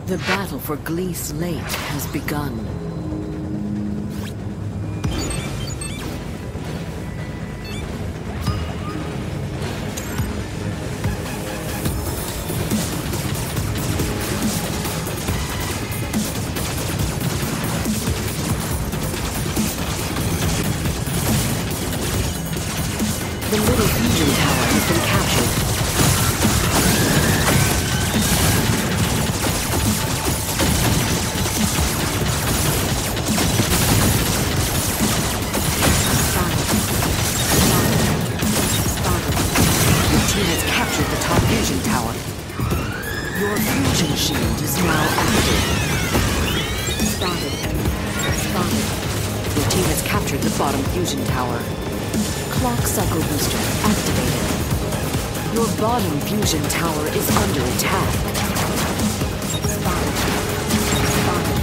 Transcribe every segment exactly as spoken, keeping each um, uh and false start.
The battle for Glees Lake has begun. The little fusion tower has been captured. Your fusion shield is now active. Spotted. Spotted. Your team has captured the bottom fusion tower. Clock cycle booster activated. Your bottom fusion tower is under attack. Spotted. Spotted.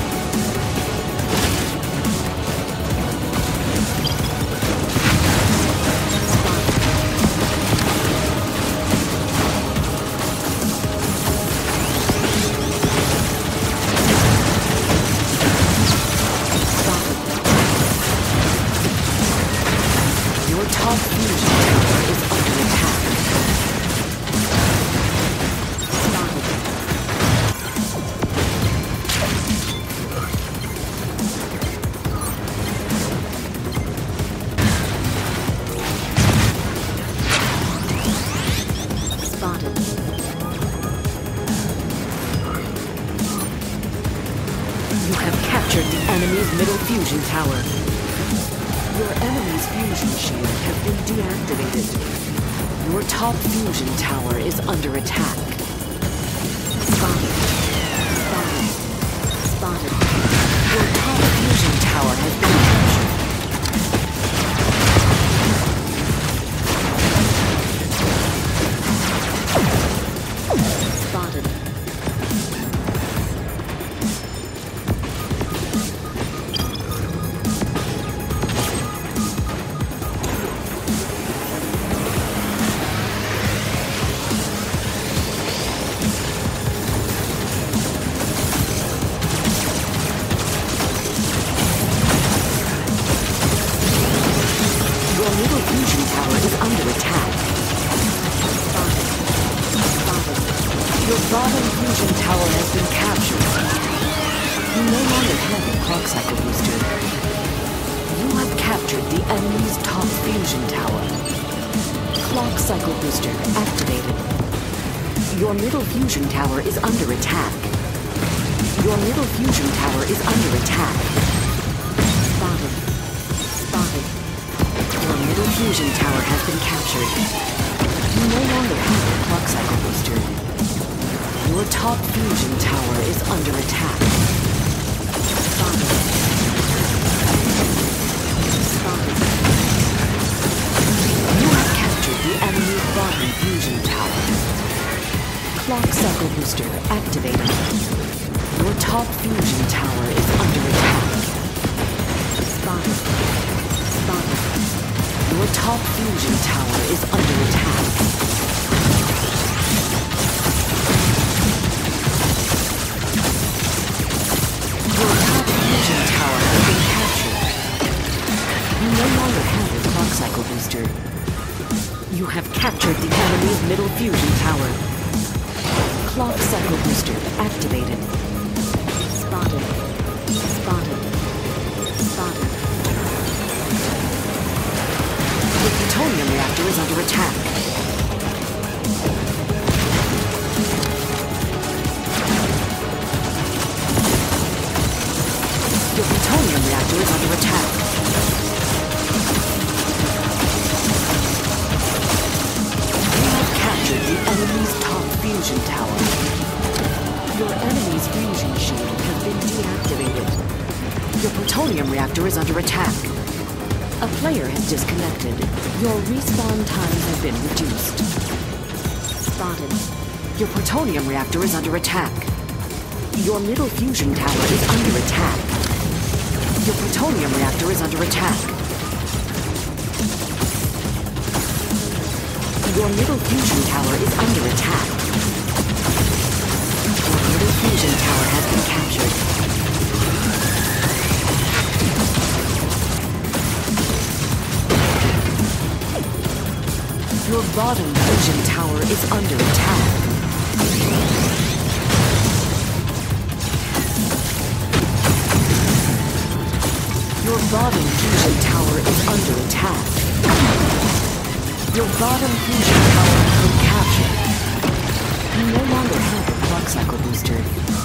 You have captured the enemy's middle fusion tower. Your enemy's fusion shield has been deactivated. Your top fusion tower is under attack. Spotted. Spotted. Spotted. Your top fusion tower has been captured. Spotted. Your bottom fusion tower has been captured. You no longer have a clock cycle booster. You have captured the enemy's top fusion tower. Clock cycle booster activated. Your middle fusion tower is under attack. Your middle fusion tower is under attack. Spotted. Spotted. Your middle fusion tower has been captured. You no longer have a clock cycle booster. Your top fusion tower is under attack. Spotted. Spotted. You have captured the enemy's bottom fusion tower. Clock cycle booster activated. Your top fusion tower is under attack. Spotted. Spotted. Your top fusion tower is under attack. Your top fusion tower has been captured. You no longer have a clock cycle booster. You have captured the enemy's middle fusion tower. Clock cycle booster activated. Spotted. Spotted. Spotted. The plutonium reactor is under attack. The plutonium reactor is under attack. You have captured the enemy's top fusion tower. Your enemy's fusion shield has been deactivated. Your plutonium reactor is under attack. A player has disconnected. Your respawn times have been reduced. Spotted. Your plutonium reactor is under attack. Your middle fusion tower is under attack. Your plutonium reactor is under attack. Your middle fusion tower is under attack. Your middle fusion tower has been captured. Your bottom fusion tower is under attack. Your bottom fusion tower is under attack. Your bottom fusion tower has been captured. You no longer have a clock cycle booster.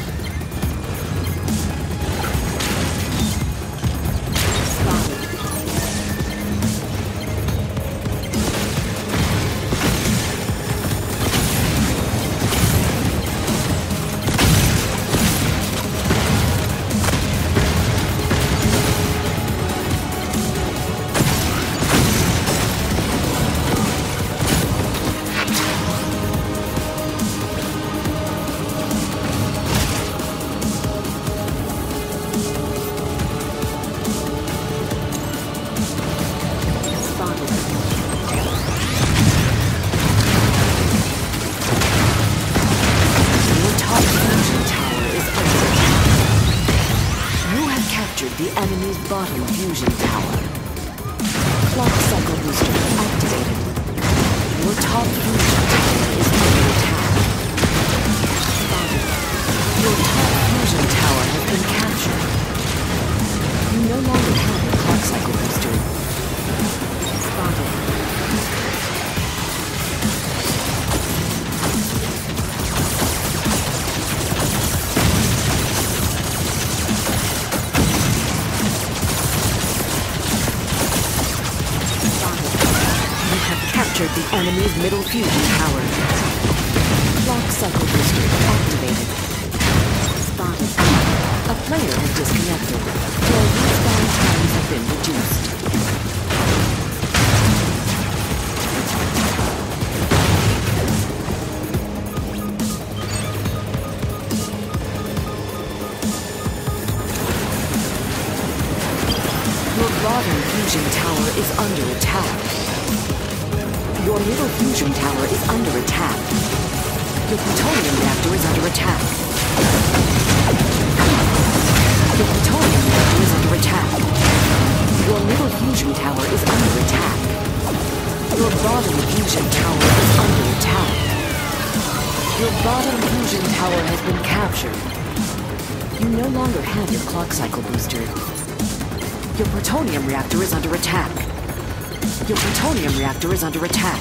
The enemy's bottom fusion tower. Clock cycle booster activated. Your top fusion tower is under attack. Spotted. Your top fusion tower has been captured. You no longer have a clock cycle booster. Spotted. The enemy's middle fusion tower. Clock cycle booster activated. Spotted. A player has disconnected. Their respawn times have been reduced. Your bottom fusion tower is under attack. Your middle fusion tower is under attack. Your plutonium reactor is under attack. Your plutonium reactor is under attack. Your middle fusion tower is under attack. Your bottom fusion tower is under attack. Your bottom fusion tower has been captured. You no longer have your clock cycle booster. Your plutonium reactor is under attack. Your plutonium reactor is under attack.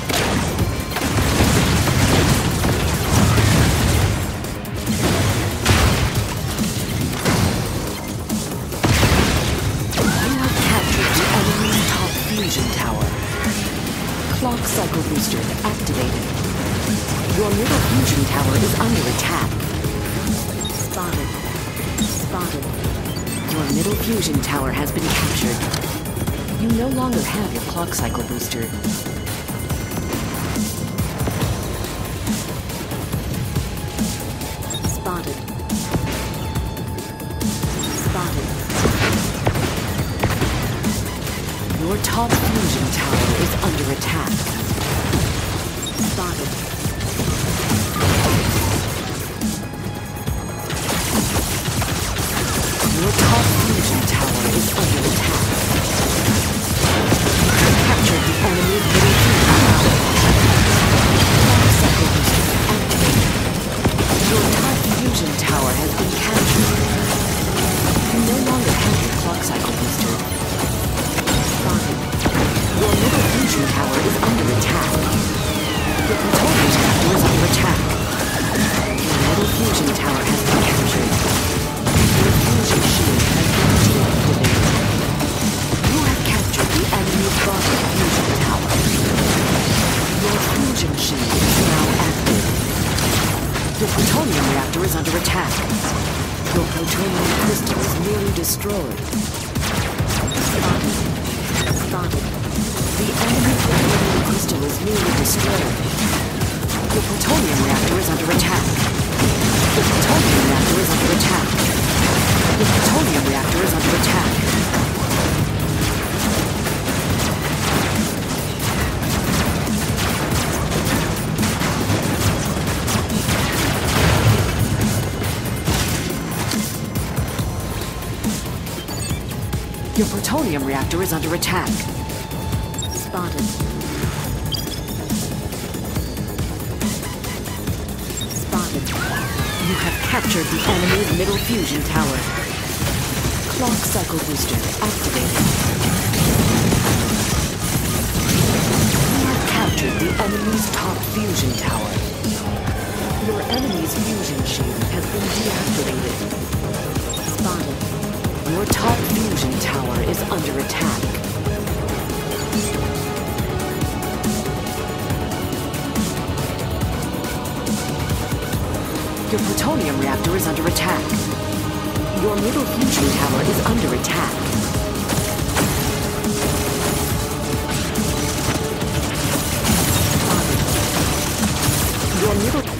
You have captured the enemy's top fusion tower. Clock cycle booster activated. Your middle fusion tower is under attack. Spotted. Spotted. Your middle fusion tower has been captured. You no longer have your clock cycle booster. Spotted. Spotted. Your top fusion tower is under attack. Spotted. Your top fusion tower is under attack. Captured the enemy's middle fusion tower. Clock cycle booster activated. Your top fusion tower has been captured. You no longer have your clock cycle booster. Spotted. Your middle fusion tower is under attack. Your plutonium reactor is under attack. Your middle fusion tower has been captured. Your fusion shield has been deactivated. You have captured the enemy's bottom fusion tower. Your fusion shield is now active. Your plutonium reactor is under attack. Your plutonium crystal is nearly destroyed. Spotted. Spotted. The enemy's plutonium crystal is nearly destroyed. Your plutonium reactor is under attack. Your plutonium reactor is under attack. Your plutonium reactor is under attack. Your plutonium reactor is under attack. Spotted. Spotted. You have captured the enemy's middle fusion tower. Clock cycle booster activated. You have captured the enemy's top fusion tower. Your enemy's fusion shield has been deactivated. Spotted. Your top fusion tower is under attack. Your plutonium reactor is under attack. Your middle fusion tower is under attack. Your middle